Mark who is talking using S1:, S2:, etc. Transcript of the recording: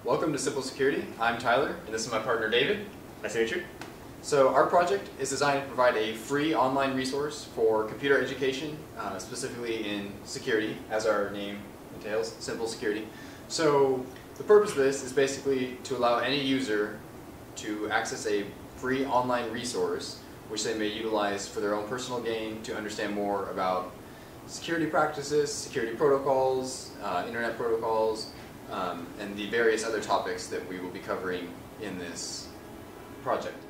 S1: Welcome to Simple Security. I'm Tyler, and this is my partner David.
S2: Nice to meet you.
S1: So our project is designed to provide a free online resource for computer education, specifically in security, as our name entails, Simple Security. So the purpose of this is basically to allow any user to access a free online resource which they may utilize for their own personal gain to understand more about security practices, security protocols, internet protocols, and the various other topics that we will be covering in this project.